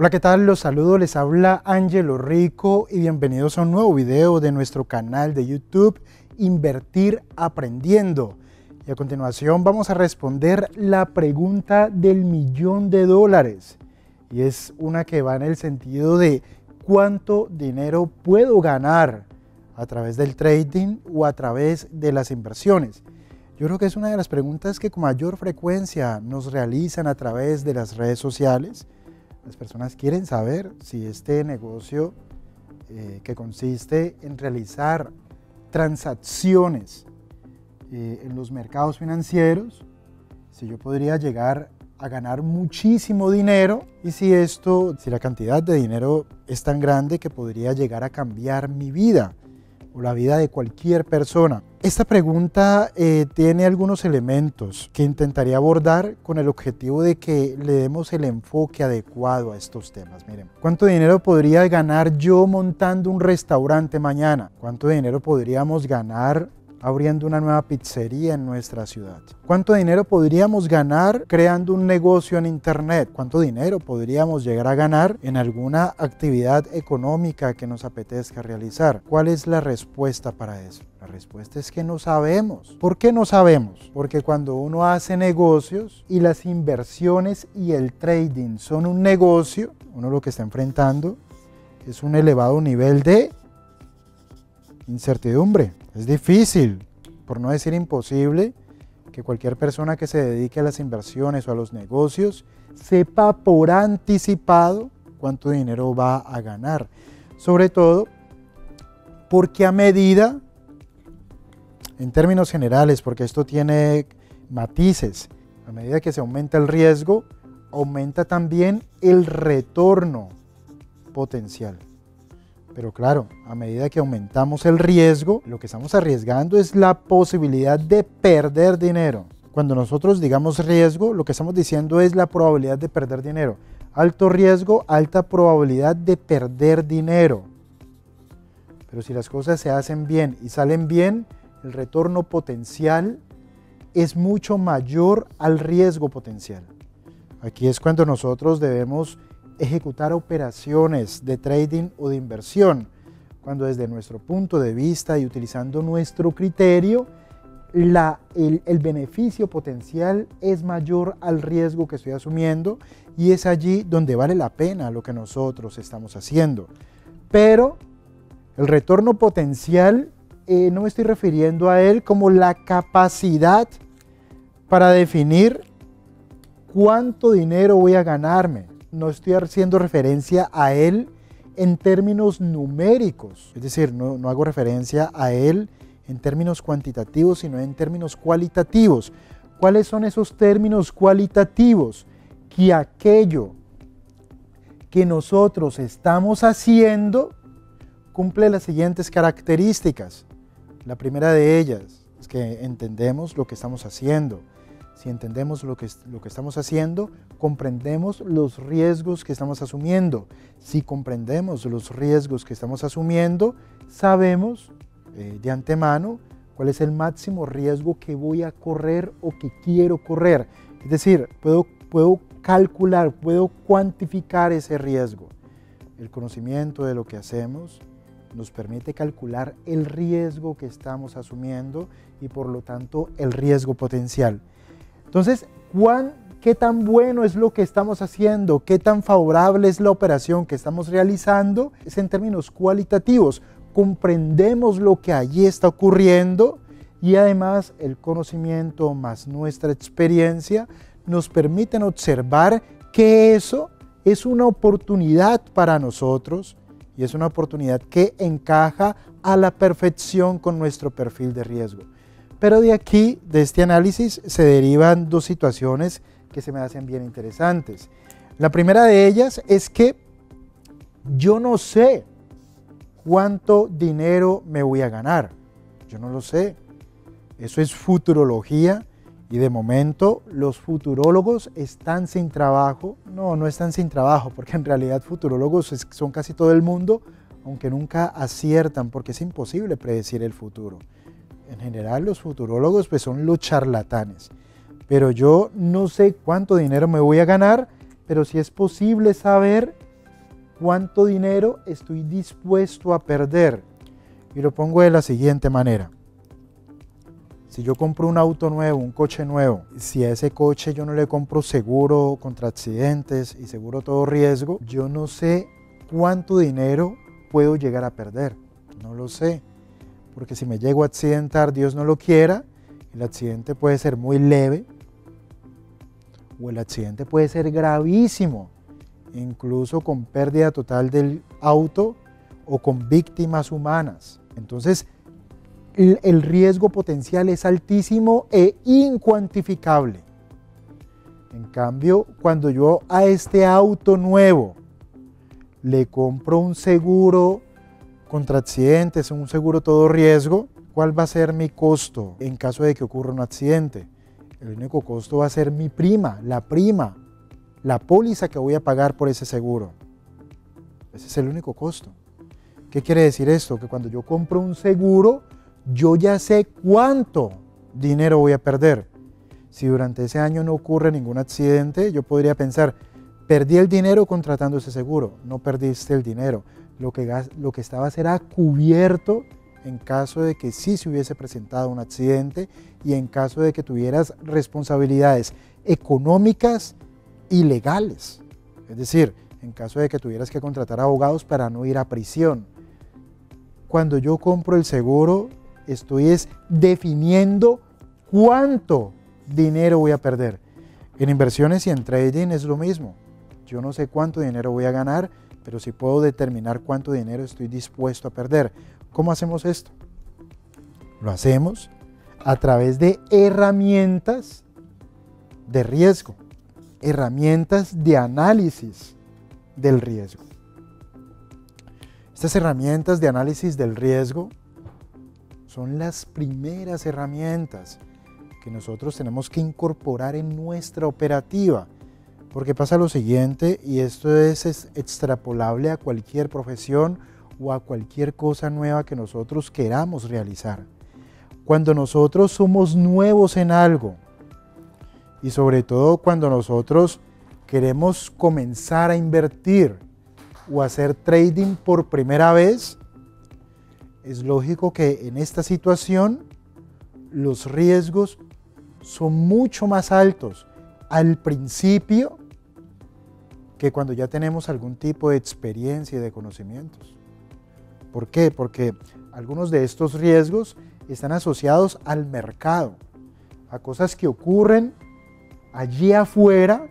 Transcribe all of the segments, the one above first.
Hola, ¿qué tal? Los saludo, les habla Ángelo Rico y bienvenidos a un nuevo video de nuestro canal de YouTube Invertir Aprendiendo. Y a continuación vamos a responder la pregunta del $1.000.000 y es una que va en el sentido de ¿cuánto dinero puedo ganar a través del trading o a través de las inversiones? Yo creo que es una de las preguntas que con mayor frecuencia nos realizan a través de las redes sociales. Las personas quieren saber si este negocio que consiste en realizar transacciones en los mercados financieros, si yo podría llegar a ganar muchísimo dinero y si la cantidad de dinero es tan grande que podría llegar a cambiar mi vida o la vida de cualquier persona. Esta pregunta tiene algunos elementos que intentaría abordar con el objetivo de que le demos el enfoque adecuado a estos temas. Miren, ¿cuánto dinero podría ganar yo montando un restaurante mañana? ¿Cuánto dinero podríamos ganar abriendo una nueva pizzería en nuestra ciudad? ¿Cuánto dinero podríamos ganar creando un negocio en internet? ¿Cuánto dinero podríamos llegar a ganar en alguna actividad económica que nos apetezca realizar? ¿Cuál es la respuesta para eso? La respuesta es que no sabemos. ¿Por qué no sabemos? Porque cuando uno hace negocios y las inversiones y el trading son un negocio, uno lo que está enfrentando es un elevado nivel de incertidumbre. Es difícil, por no decir imposible, que cualquier persona que se dedique a las inversiones o a los negocios sepa por anticipado cuánto dinero va a ganar. Sobre todo porque a medida, en términos generales, porque esto tiene matices, a medida que se aumenta el riesgo, aumenta también el retorno potencial. Pero claro, a medida que aumentamos el riesgo, lo que estamos arriesgando es la posibilidad de perder dinero. Cuando nosotros digamos riesgo, lo que estamos diciendo es la probabilidad de perder dinero. Alto riesgo, alta probabilidad de perder dinero. Pero si las cosas se hacen bien y salen bien, el retorno potencial es mucho mayor al riesgo potencial. Aquí es cuando nosotros debemos ejecutar operaciones de trading o de inversión, cuando desde nuestro punto de vista y utilizando nuestro criterio, el beneficio potencial es mayor al riesgo que estoy asumiendo y es allí donde vale la pena lo que nosotros estamos haciendo. Pero el retorno potencial no me estoy refiriendo a él como la capacidad para definir cuánto dinero voy a ganarme. No estoy haciendo referencia a él en términos numéricos, es decir, no hago referencia a él en términos cuantitativos, sino en términos cualitativos. ¿Cuáles son esos términos cualitativos? Que aquello que nosotros estamos haciendo cumple las siguientes características. La primera de ellas es que entendemos lo que estamos haciendo. Si entendemos lo que estamos haciendo, comprendemos los riesgos que estamos asumiendo. Si comprendemos los riesgos que estamos asumiendo, sabemos de antemano cuál es el máximo riesgo que voy a correr o que quiero correr. Es decir, puedo calcular, puedo cuantificar ese riesgo. El conocimiento de lo que hacemos nos permite calcular el riesgo que estamos asumiendo y por lo tanto el riesgo potencial. Entonces, ¿qué tan bueno es lo que estamos haciendo? ¿Qué tan favorable es la operación que estamos realizando? Es en términos cualitativos. Comprendemos lo que allí está ocurriendo y además el conocimiento más nuestra experiencia nos permiten observar que eso es una oportunidad para nosotros y es una oportunidad que encaja a la perfección con nuestro perfil de riesgo. Pero de aquí, de este análisis, se derivan dos situaciones que se me hacen bien interesantes. La primera de ellas es que yo no sé cuánto dinero me voy a ganar. Yo no lo sé. Eso es futurología y de momento los futurólogos están sin trabajo. No están sin trabajo porque en realidad futurólogos son casi todo el mundo, aunque nunca aciertan porque es imposible predecir el futuro. En general los futurólogos pues son los charlatanes, pero yo no sé cuánto dinero me voy a ganar, pero sí es posible saber cuánto dinero estoy dispuesto a perder. Y lo pongo de la siguiente manera. Si yo compro un auto nuevo, un coche nuevo, si a ese coche yo no le compro seguro contra accidentes y seguro todo riesgo, yo no sé cuánto dinero puedo llegar a perder. No lo sé. Porque si me llego a accidentar, Dios no lo quiera, el accidente puede ser muy leve o el accidente puede ser gravísimo, incluso con pérdida total del auto o con víctimas humanas. Entonces, el riesgo potencial es altísimo e incuantificable. En cambio, cuando yo a este auto nuevo le compro un seguro contra accidentes, un seguro todo riesgo, ¿cuál va a ser mi costo en caso de que ocurra un accidente? El único costo va a ser mi prima, la póliza que voy a pagar por ese seguro. Ese es el único costo. ¿Qué quiere decir esto? Que cuando yo compro un seguro, yo ya sé cuánto dinero voy a perder. Si durante ese año no ocurre ningún accidente, yo podría pensar, perdí el dinero contratando ese seguro. No perdiste el dinero. Lo que estabas era cubierto en caso de que sí se hubiese presentado un accidente y en caso de que tuvieras responsabilidades económicas y legales. Es decir, en caso de que tuvieras que contratar abogados para no ir a prisión. Cuando yo compro el seguro, estoy definiendo cuánto dinero voy a perder. En inversiones y en trading es lo mismo. Yo no sé cuánto dinero voy a ganar, pero sí puedo determinar cuánto dinero estoy dispuesto a perder. ¿Cómo hacemos esto? Lo hacemos a través de herramientas de riesgo, herramientas de análisis del riesgo. Estas herramientas de análisis del riesgo son las primeras herramientas que nosotros tenemos que incorporar en nuestra operativa, porque pasa lo siguiente, y esto es extrapolable a cualquier profesión o a cualquier cosa nueva que nosotros queramos realizar. Cuando nosotros somos nuevos en algo, y sobre todo cuando nosotros queremos comenzar a invertir o hacer trading por primera vez, es lógico que en esta situación los riesgos son mucho más altos al principio que cuando ya tenemos algún tipo de experiencia y de conocimientos. ¿Por qué? Porque algunos de estos riesgos están asociados al mercado, a cosas que ocurren allí afuera,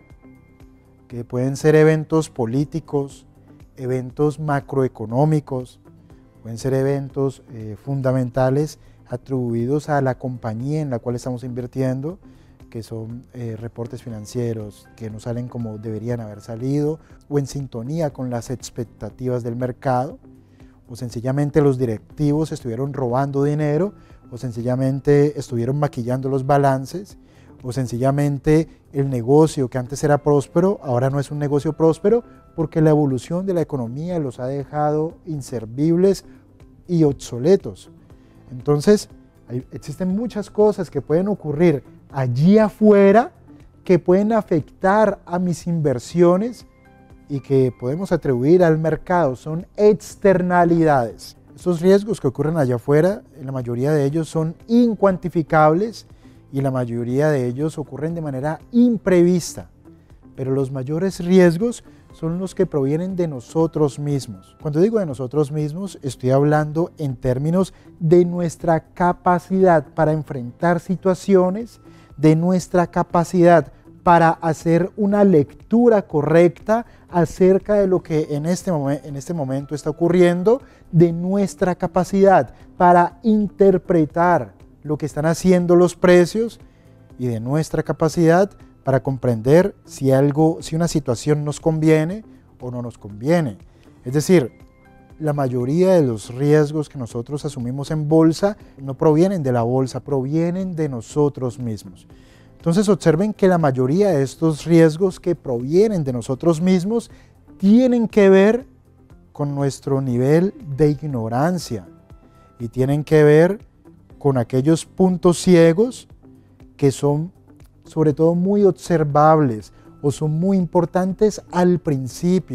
que pueden ser eventos políticos, eventos macroeconómicos, pueden ser eventos fundamentales atribuidos a la compañía en la cual estamos invirtiendo, que son reportes financieros que no salen como deberían haber salido, o en sintonía con las expectativas del mercado, o sencillamente los directivos estuvieron robando dinero, o sencillamente estuvieron maquillando los balances, o sencillamente el negocio que antes era próspero, ahora no es un negocio próspero, porque la evolución de la economía los ha dejado inservibles y obsoletos. Entonces, existen muchas cosas que pueden ocurrir allí afuera que pueden afectar a mis inversiones y que podemos atribuir al mercado, son externalidades. Estos riesgos que ocurren allá afuera, la mayoría de ellos son incuantificables y la mayoría de ellos ocurren de manera imprevista, pero los mayores riesgos son los que provienen de nosotros mismos. Cuando digo de nosotros mismos, estoy hablando en términos de nuestra capacidad para enfrentar situaciones, de nuestra capacidad para hacer una lectura correcta acerca de lo que en este momento está ocurriendo, de nuestra capacidad para interpretar lo que están haciendo los precios y de nuestra capacidad para comprender si una situación nos conviene o no nos conviene. Es decir, la mayoría de los riesgos que nosotros asumimos en bolsa no provienen de la bolsa, provienen de nosotros mismos. Entonces observen que la mayoría de estos riesgos que provienen de nosotros mismos tienen que ver con nuestro nivel de ignorancia y tienen que ver con aquellos puntos ciegos que son sobre todo muy observables o son muy importantes al principio,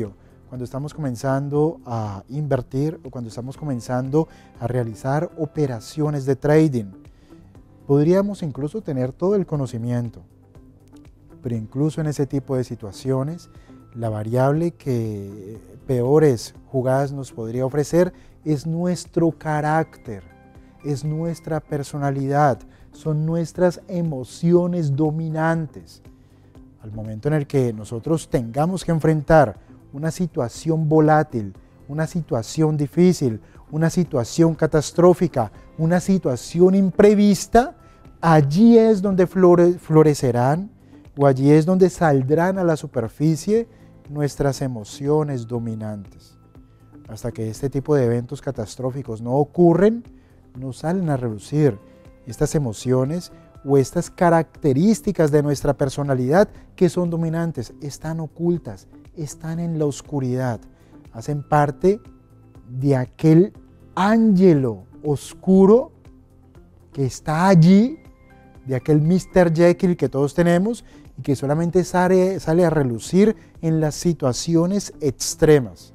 cuando estamos comenzando a invertir o cuando estamos comenzando a realizar operaciones de trading. Podríamos incluso tener todo el conocimiento, pero incluso en ese tipo de situaciones, la variable que peores jugadas nos podría ofrecer es nuestro carácter, es nuestra personalidad, son nuestras emociones dominantes. Al momento en el que nosotros tengamos que enfrentar una situación volátil, una situación difícil, una situación catastrófica, una situación imprevista, allí es donde florecerán o allí es donde saldrán a la superficie nuestras emociones dominantes. Hasta que este tipo de eventos catastróficos no ocurren, no salen a relucir estas emociones o estas características de nuestra personalidad que son dominantes, están ocultas, están en la oscuridad, hacen parte de aquel ángelo oscuro que está allí, de aquel Mr. Jekyll que todos tenemos y que solamente sale a relucir en las situaciones extremas.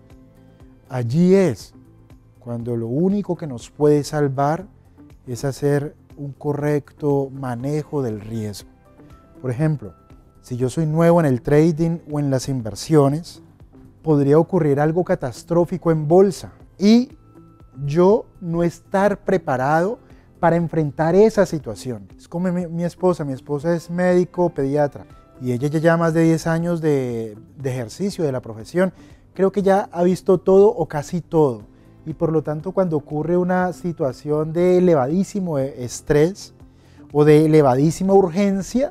Allí es cuando lo único que nos puede salvar es hacer un correcto manejo del riesgo. Por ejemplo, si yo soy nuevo en el trading o en las inversiones, podría ocurrir algo catastrófico en bolsa y yo no estar preparado para enfrentar esa situación. Es como mi esposa es médico pediatra y ella ya lleva más de 10 años de ejercicio de la profesión. Creo que ya ha visto todo o casi todo y por lo tanto cuando ocurre una situación de elevadísimo estrés o de elevadísima urgencia,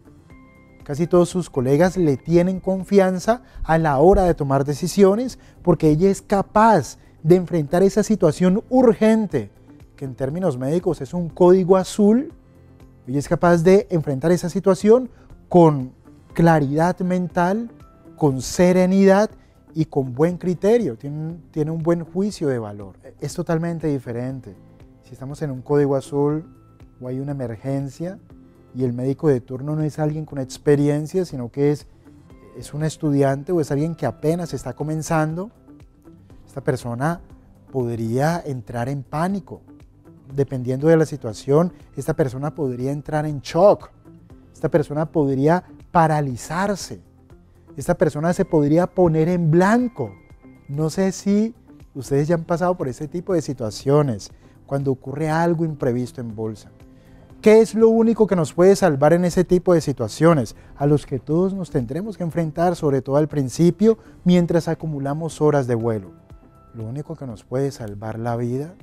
casi todos sus colegas le tienen confianza a la hora de tomar decisiones porque ella es capaz de enfrentar esa situación urgente, que en términos médicos es un código azul. Ella es capaz de enfrentar esa situación con claridad mental, con serenidad y con buen criterio, tiene un buen juicio de valor. Es totalmente diferente. Si estamos en un código azul o hay una emergencia y el médico de turno no es alguien con experiencia, sino que es un estudiante o es alguien que apenas está comenzando, esta persona podría entrar en pánico. Dependiendo de la situación, esta persona podría entrar en shock, esta persona podría paralizarse, esta persona se podría poner en blanco. No sé si ustedes ya han pasado por ese tipo de situaciones, cuando ocurre algo imprevisto en bolsa. ¿Qué es lo único que nos puede salvar en ese tipo de situaciones? A los que todos nos tendremos que enfrentar, sobre todo al principio, mientras acumulamos horas de vuelo. Lo único que nos puede salvar la vida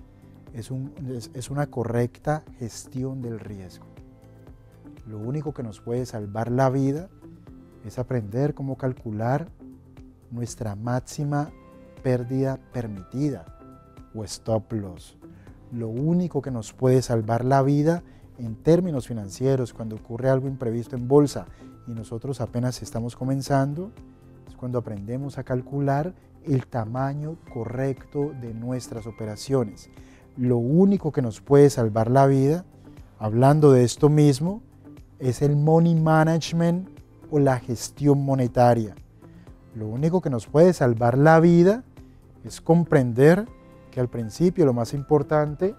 es una correcta gestión del riesgo. Lo único que nos puede salvar la vida es aprender cómo calcular nuestra máxima pérdida permitida o stop loss. Lo único que nos puede salvar la vida en términos financieros cuando ocurre algo imprevisto en bolsa y nosotros apenas estamos comenzando es cuando aprendemos a calcular el tamaño correcto de nuestras operaciones. Lo único que nos puede salvar la vida, hablando de esto mismo, es el money management o la gestión monetaria. Lo único que nos puede salvar la vida es comprender que al principio lo más importante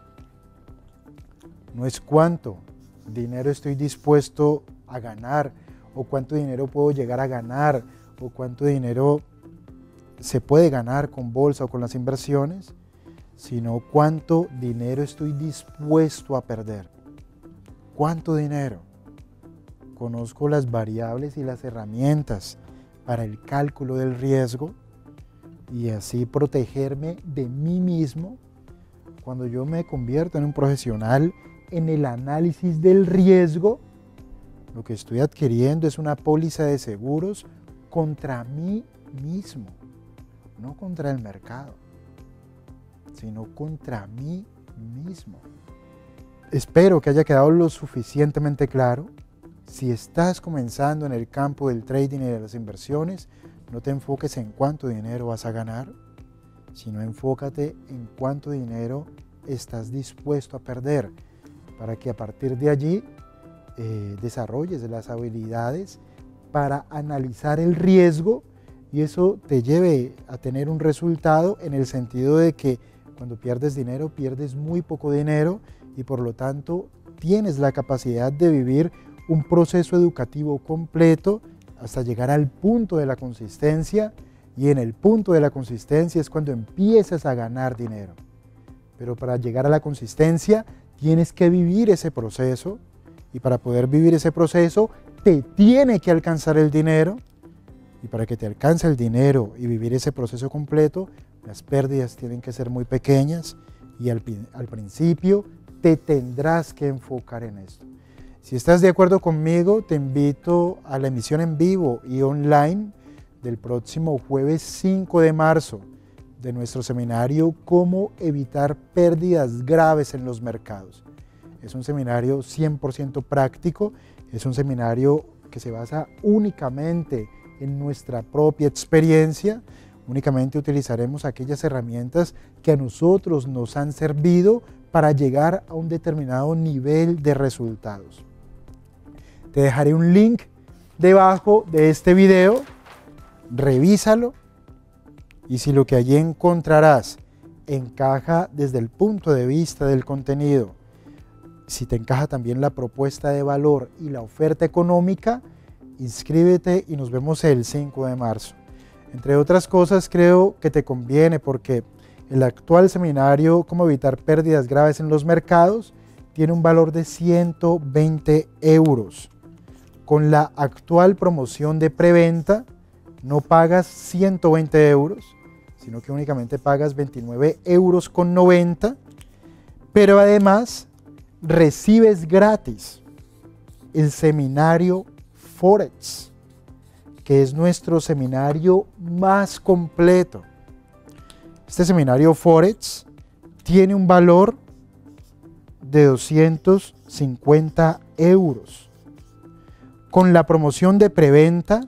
no es cuánto dinero estoy dispuesto a ganar o cuánto dinero puedo llegar a ganar o cuánto dinero se puede ganar con bolsa o con las inversiones, sino cuánto dinero estoy dispuesto a perder. ¿Cuánto dinero? Conozco las variables y las herramientas para el cálculo del riesgo y así protegerme de mí mismo cuando yo me convierto en un profesional en el análisis del riesgo. Lo que estoy adquiriendo es una póliza de seguros contra mí mismo, no contra el mercado, sino contra mí mismo. Espero que haya quedado lo suficientemente claro. Si estás comenzando en el campo del trading y de las inversiones, no te enfoques en cuánto dinero vas a ganar, sino enfócate en cuánto dinero estás dispuesto a perder, para que a partir de allí desarrolles las habilidades para analizar el riesgo y eso te lleve a tener un resultado en el sentido de que cuando pierdes dinero, pierdes muy poco dinero y por lo tanto tienes la capacidad de vivir un proceso educativo completo hasta llegar al punto de la consistencia, y en el punto de la consistencia es cuando empiezas a ganar dinero. Pero para llegar a la consistencia tienes que vivir ese proceso, y para poder vivir ese proceso te tiene que alcanzar el dinero, y para que te alcance el dinero y vivir ese proceso completo, las pérdidas tienen que ser muy pequeñas y al principio te tendrás que enfocar en esto. Si estás de acuerdo conmigo, te invito a la emisión en vivo y online del próximo jueves 5 de marzo de nuestro seminario Cómo evitar pérdidas graves en los mercados. Es un seminario 100% práctico, es un seminario que se basa únicamente en nuestra propia experiencia. Únicamente utilizaremos aquellas herramientas que a nosotros nos han servido para llegar a un determinado nivel de resultados. Te dejaré un link debajo de este video, revísalo y si lo que allí encontrarás encaja desde el punto de vista del contenido, si te encaja también la propuesta de valor y la oferta económica, inscríbete y nos vemos el 5 de marzo. Entre otras cosas, creo que te conviene porque el actual seminario Cómo evitar pérdidas graves en los mercados tiene un valor de 120 euros. Con la actual promoción de preventa no pagas 120 euros, sino que únicamente pagas 29,90 €, pero además recibes gratis el seminario Forex, que es nuestro seminario más completo. Este seminario Forex tiene un valor de 250 euros. Con la promoción de preventa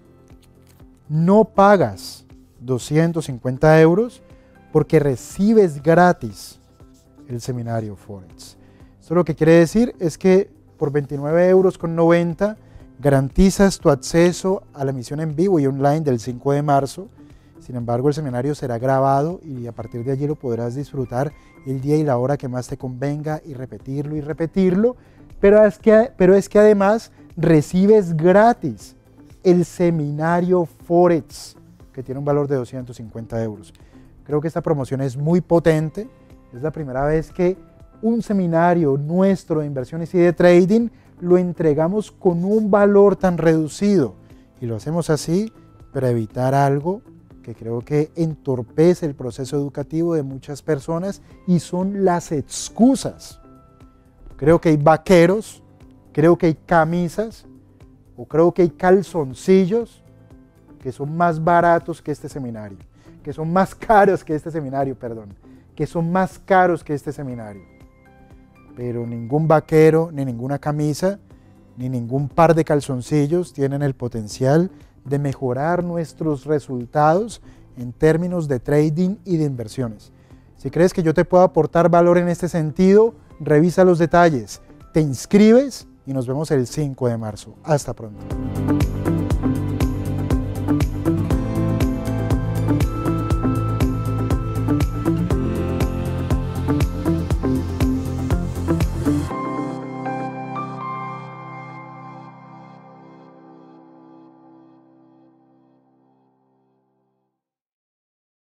no pagas 250 euros porque recibes gratis el seminario Forex. Esto lo que quiere decir es que por 29,90 € garantizas tu acceso a la emisión en vivo y online del 5 de marzo. Sin embargo, el seminario será grabado y a partir de allí lo podrás disfrutar el día y la hora que más te convenga y repetirlo, pero es que además recibes gratis el seminario Forex, que tiene un valor de 250 euros. Creo que esta promoción es muy potente, es la primera vez que un seminario nuestro de inversiones y de trading lo entregamos con un valor tan reducido y lo hacemos así para evitar algo que creo que entorpece el proceso educativo de muchas personas y son las excusas. Creo que hay vaqueros, creo que hay camisas o creo que hay calzoncillos que son más baratos que este seminario, que son más caros que este seminario, que son más caros que este seminario. Pero ningún vaquero, ni ninguna camisa, ni ningún par de calzoncillos tienen el potencial de mejorar nuestros resultados en términos de trading y de inversiones. Si crees que yo te puedo aportar valor en este sentido, revisa los detalles, te inscribes y nos vemos el 5 de marzo. Hasta pronto.